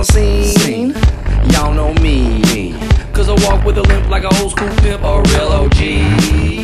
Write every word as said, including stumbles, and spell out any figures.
the scene. Y'all know me, cause I walk with a limp like an old school pimp or a real O G.